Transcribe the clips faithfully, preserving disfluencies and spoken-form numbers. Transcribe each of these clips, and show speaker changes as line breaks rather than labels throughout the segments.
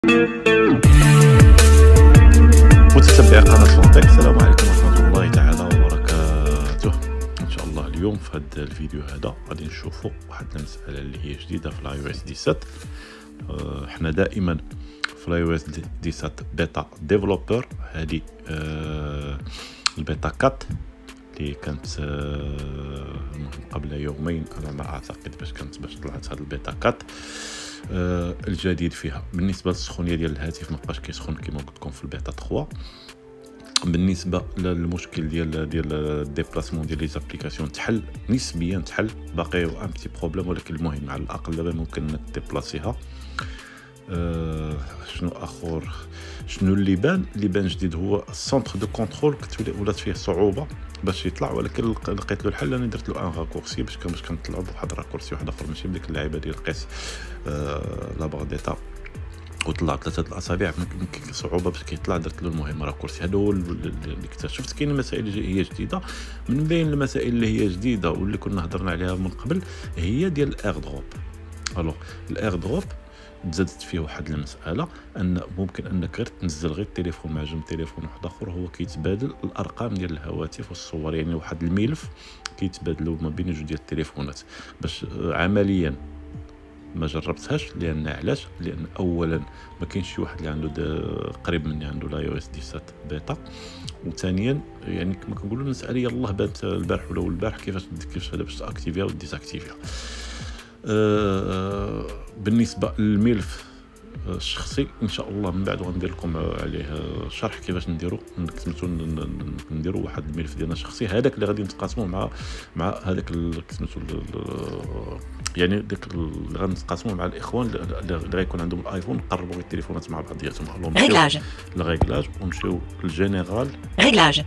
متتبعي قناة لونتيك، السلام عليكم ورحمة الله تعالى وبركاته. ان شاء الله اليوم في هذا الفيديو هذا غادي نشوفوا واحد المسألة اللي هي جديدة في الاي او اس سبعة. أه حنا دائما في الاي او اس سبعة بيتا ديفلوبر، هذه أه البيتا أربعة اللي كانت أه قبل يومين على ما اعتقد باش كانت باش طلعت هذه البيتا أربعة. آه الجديد فيها بالنسبه للسخونيه ديال الهاتف ما بقاش كيسخن كما قلت لكم في البيتا ثلاثة. بالنسبه للمشكل ديال ديال الديبلاسمون ديال لي زابليكاسيون تحل نسبيا، تحل باقي ان بتي بروبليم، ولكن المهم على الاقل دابا ممكن انك ديبلاسيها. آه شنو اخر شنو اللي بان اللي بان جديد هو السونتر دو كونترول، كتولي ولات فيه صعوبه باش يطلع، ولكن لقيت له الحل. انا درت له ان راكورسي باش باش كنطلع بواحد راكورسي واحد اخر، ماشي بديك اللعيبه ديال قيس آه لا باغ ديتا وطلع ثلاثه الاصابع، ممكن صعوبه باش كيطلع. درت له المهم راكورسي. هذا هو اللي اكتشفت. كاينه مسائل هي جديده. من بين المسائل اللي هي جديده واللي كنا هضرنا عليها من قبل هي ديال الاير دروب. الوغ الاير دروب تزادت فيه واحد المساله، ان ممكن انك غير تنزل غير التليفون مع جنب تليفون واحد اخر، هو كيتبادل الارقام ديال الهواتف والصور، يعني واحد الملف كيتبادلوا ما بين جوج ديال التليفونات. باش عمليا ما جربتهاش، لان علاش؟ لان اولا ما كاينش شي واحد اللي عنده قريب مني عنده لا او اس سبعة بيتا، وثانيا يعني كما كنقولوا المساله يلاه بانت البارح ولا البارح كيفاش كيفاش هذا باش تاكتيفيها وديزاكتيفيها. أه بالنسبه للملف الشخصي ان شاء الله من بعد غندير لكم عليه شرح كيفاش نديرو سميتو نديرو واحد الملف ديالنا الشخصي، هذاك اللي غادي نتقاسموه مع مع هذاك سميتو يعني داك اللي غنتقاسموه مع الاخوان اللي غيكون عندهم الايفون، نقربوا التليفونات مع بعضياتهم.
ريغلاج
الريغلاج ونمشيو للجينيرال.
ريغلاج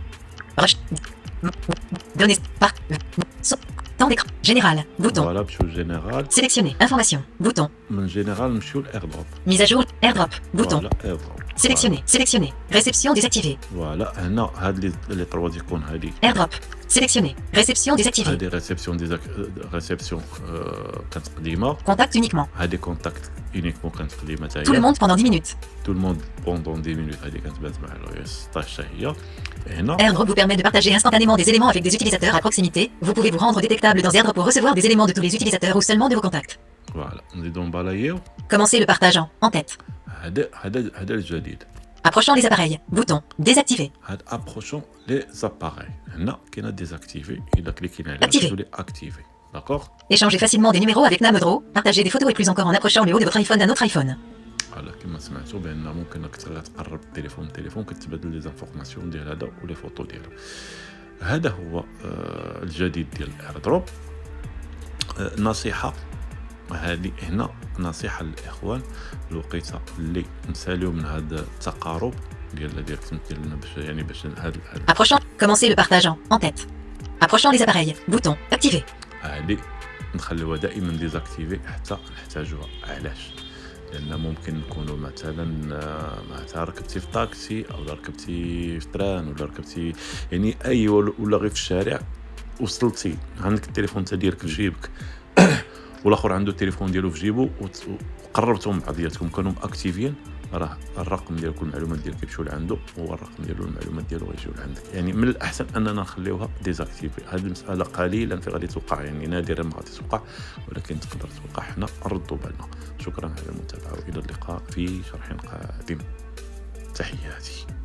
données par temps d'écran général bouton.
Voilà, نمشيو للجينيرال.
Sélectionner information bouton.
من جينيرال نمشيو لاير دروب.
Mise à jour airdrop bouton.
Voilà, airdrop.
Sélectionner sélectionner réception désactivée.
Voilà, هنا هاد لي لي trois يكون هادي
airdrop sélectionner réception désactivée.
هادي ريسبسيون ديزاك ريسبسيون كانت قديمه.
Contact uniquement.
هادي كونتاكت يونيكمون كانت قديمه حتى هي.
Tout le monde pendant dix minutes.
Tout le monde pendant dix minutes. هادي كانت بانت مع الاو اس ستطاش حتى هي. هنا
airdrop vous permet de partager instantanément des éléments avec des utilisateurs à proximité. Vous pouvez vous rendre détectable dans airdrop pour recevoir des éléments de tous les utilisateurs ou seulement de vos contacts.
فوالا نزيدو نبالايو.
Commencez le partage en en tête.
هذا هذا هذا الجديد.
Approchant les appareils bouton désactiver.
هاد ابروشون لي زاباري. هنا كاينه ديزاكتيفي، الا كليكينا عليها
Activer.
تولي اكتيفي. داكوغ.
Échangez facilement des numéros avec Namodro. Partagez des photos et plus encore en approchant le haut de votre iPhone d'un autre iPhone.
فوالا كما سمعتوا بان ممكن انك تقرب التليفون التليفون كتبادل لي زانفورماسيون ديال هذا ولي فوتو ديالو. هذا هو آه الجديد ديال الاير دروب. آه نصيحه هذه هنا نصيحه للاخوان الوقيته اللي نساليو من هذا التقارب ديال ديال ديالنا باش يعني باش هذا
Approchant commencez le partage en en tête. Approchant les appareils bouton activer.
هذه نخليوها دائما ديزاكتيفي حتى نحتاجوها. علاش؟ لان ممكن نكونوا مثلا مثلا ركبتي في طاكسي او ركبتي في تران ولا ركبتي يعني اي ولا غير في الشارع، وصلتي عندك التليفون انت ديالك في جيبك والاخر عنده التليفون ديالو في جيبو وقربتهم بعضياتكم كانوا اكتيفين، راه الرقم ديالك والمعلومات ديالك يمشيو لعنده هو الرقم ديالو والمعلومات ديالو غيجيو لعندك. يعني من الاحسن اننا نخليوها ديزاكتيفي. هذه المساله قليلا في غادي توقع، يعني نادرا ما غادي توقع، ولكن تقدر توقع. حنا نردوا بالنا. شكرا على المتابعه والى اللقاء في شرح قادم. تحياتي.